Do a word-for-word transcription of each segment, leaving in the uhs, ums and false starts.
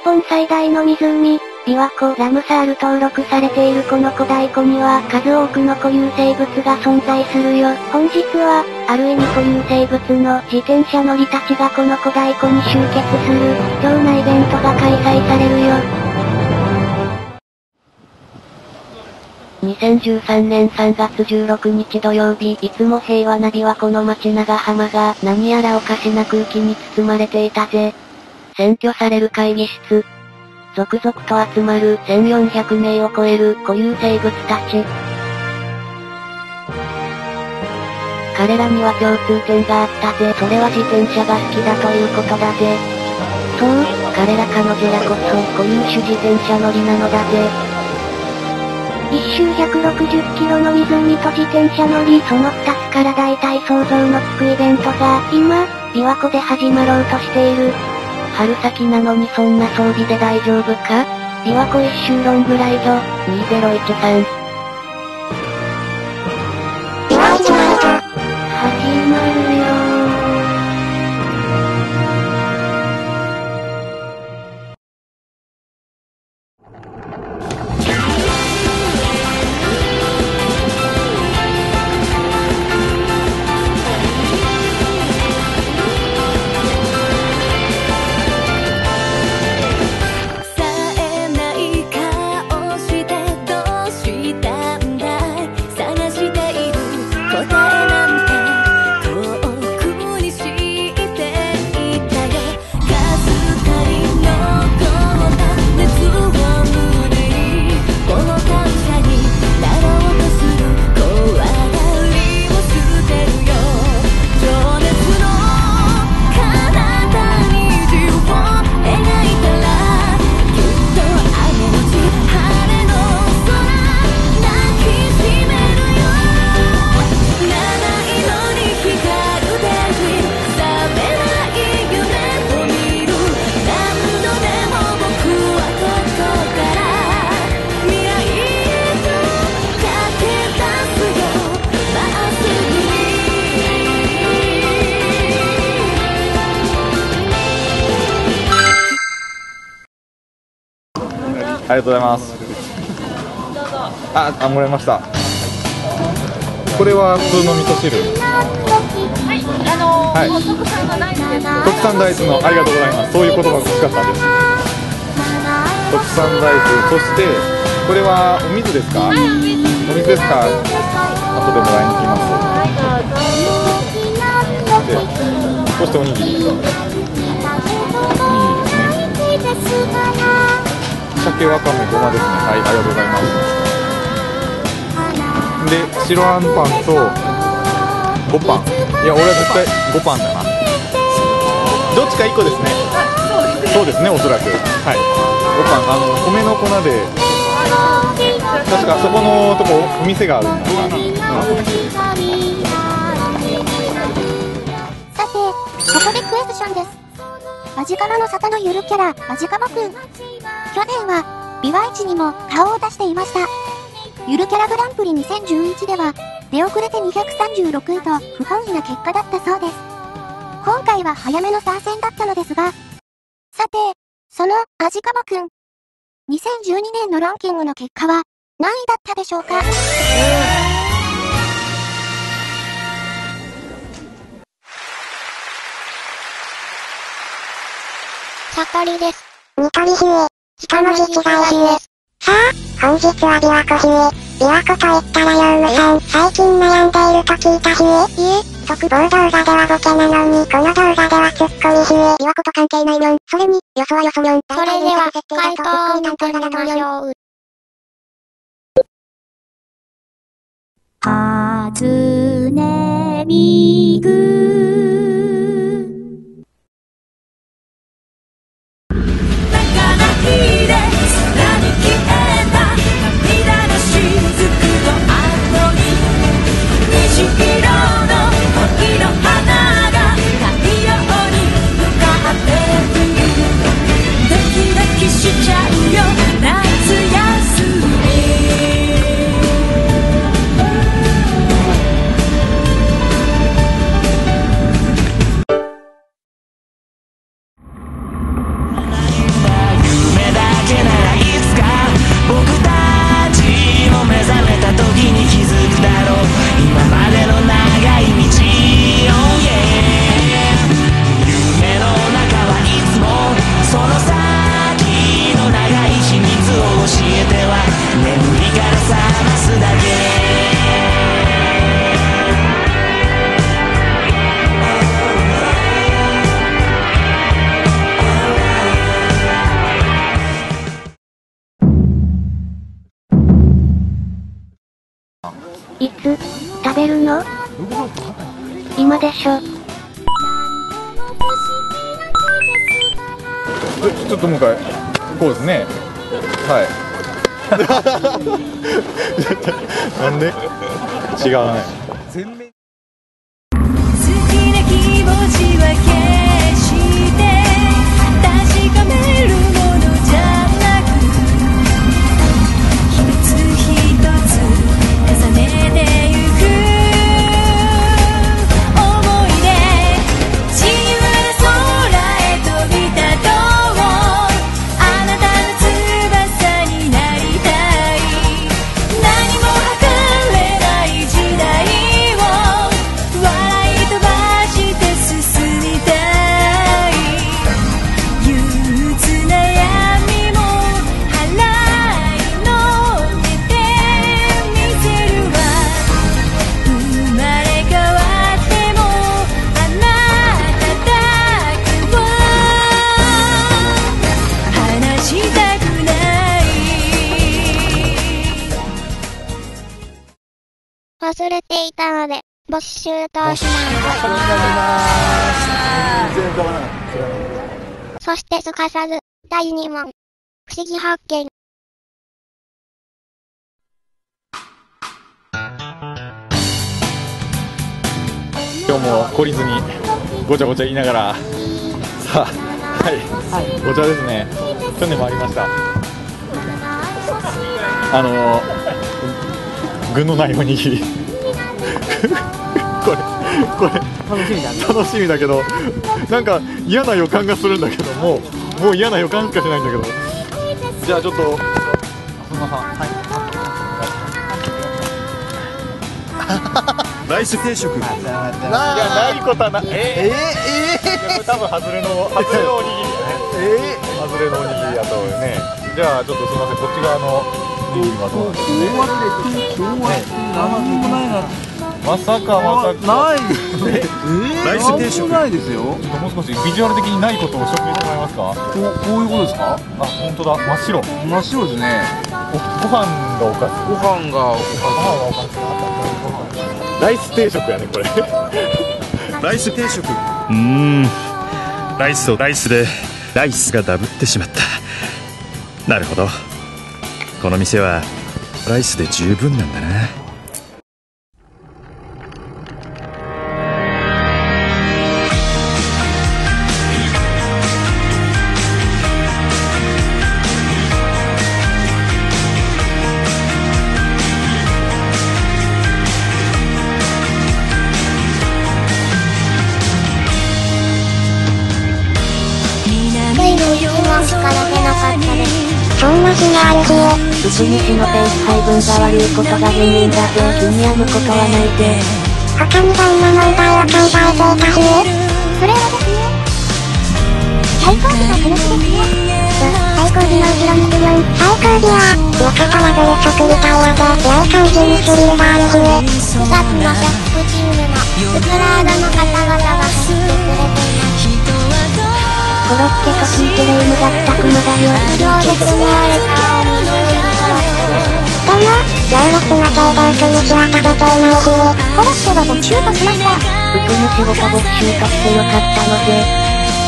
本最大の湖、琵琶湖ラムサール登録されているこの小太鼓には数多くの固有生物が存在するよ。本日は、ある意味固有生物の自転車乗りたちがこの小太鼓に集結する貴重なイベントが開催されるよ。にせんじゅうさんねんさんがつじゅうろくにち土曜日、いつも平和な琵琶湖の街長浜が何やらおかしな空気に包まれていたぜ。占拠される会議室。続々と集まるせんよんひゃくめいを超える固有生物たち。彼らには共通点があったぜ。それは自転車が好きだということだぜ。そう、彼ら彼女らこそ固有種自転車乗りなのだぜ。一周ひゃくろくじゅっキロの湖と自転車乗り、その二つから大体想像のつくイベントが、今、琵琶湖で始まろうとしている。春先なのにそんな装備で大丈夫か？琵琶湖一周ロングライド、にせんじゅういちさん。始まるよー。 ありがとうございます。あ、あ、もらいました。これは普通の味噌汁。はい、あのー、はい、特産の大豆です。特産大豆の、ありがとうございます。そういう言葉が欲しかったんです。特産大豆、そしてこれはお水ですか？はい、お水。お水ですか？後でもらいに来ます。で、そしておにぎり。おにぎりですね。鮭わかめごまですね。はい、ありがとうございます。で、白あんパンとごパン。いや、俺は絶対ごパンだな。どっちかいっこですね。そうですね、おそらく。はい。ごパン、あの米の粉で、確かそこのとこお店があるんだな。うん、 さて、ここでクエスチョンです。マジカマの沙汰のゆるキャラ、マジカマくん。去年は、ビワイチにも顔を出していました。ゆるキャラグランプリにせんじゅういちでは、出遅れてにひゃくさんじゅうろくいと不本意な結果だったそうです。今回は早めの参戦だったのですが、さて、そのマジカマくん。にせんじゅうにねんのランキングの結果は、何位だったでしょうか？ さとりです。見取り姫、一文字違い姫。さあ、本日は琵琶湖姫。琵琶湖と言ったらヨウムさん、最近悩んでいると聞いた姫。いえ、特某動画ではボケなのに、この動画ではツッコミ姫。琵琶湖と関係ないのん。それに、よそはよそのん。それでは、回答を見てみましょう。 はつねみぐちょっともう一回こうですね。はいなんで違うね。全面好きな気持ちは決して確かめるものじゃなく、一つ一つ重ねてゆく想いで自由な空へ飛び立とう。あなたの翼になりたい。何も測れない時代を笑い飛ばして進みたい。憂鬱な闇も払いのけてみせるわ。生まれ変わってもあなただけは離したくない。 忘れていたので、没収とします。そしてすかさず、だいに問。不思議発見。 今日も懲りずにごちゃごちゃ言いながら、さあ、はい、こちらですね。去年もありました。あのー、具のないおにぎり。これ、これ楽しみだね。楽しみだけど、なんか嫌な予感がするんだけど、もうもう嫌な予感しかしないんだけど。じゃあちょっと、すみません。はい。 ライス定食。いや、 ないことはな。えー、えー、えー、多分外れの外れのおにぎりだね。えー、外れのおにぎりだとね。じゃあちょっとすみません、こっち側のおにぎりはどうなんですかね。まさかまさか。ない。えー、 ライス定食。 ないですよ。ちょっともう少しビジュアル的にないことを証明してもらえますか。こう、こういうことですか。あ、本当だ、真っ白。真っ白ですね。ご飯がおかず。ご飯がおかず。ライス定食やね、これ。 ライス定食。うーん、ライスとライスでライスがダブってしまった。なるほど、この店はライスで十分なんだな。 そんな日がある日へ。 うちにしのペース配分が悪いことが原因だぜ。気に病むことはないぜ。 他にどんな問題を考えていた日へ。それはですね、最後尾がこの日ですよ。最後尾の後ろにくるん。最後尾は、よかったらドレ食みたいので、良い感じにスリルがある日へ。ふたつのシャップチームのスプラーダの方々が走ってくれています。 コロッケとシークレームがったくもだよ。 無料で組み合われたにじゅうえんコロッケ。でも、行列のせいでうく主は食べていない日へ。コロッケは没収としました。 うく主ごと没収としてよかったのぜ。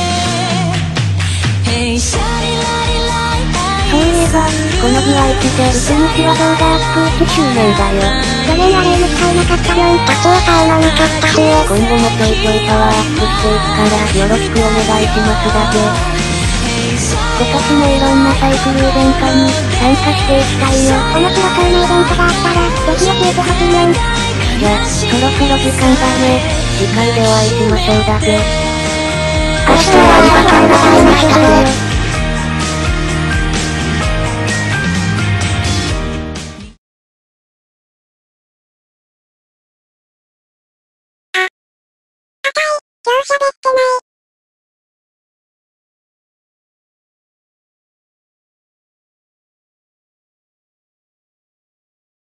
そういえば、このビワイチでうく主は動画アップいちしゅうねんだよ。 去年あれに使えなかった分、途中さえもなかった日へ。 今後もちょいちょいパワーアップしていくから、よろしくお願いしますだぜ。今年もいろんなサイクルイベントに参加していきたいよ。 面白そうなイベントがあったら、ぜひ教えてほしいねん。 じゃ、そろそろ時間だね。次回でお会いしましょうだぜ。 ご視聴ありがとうございました。今日喋ってない。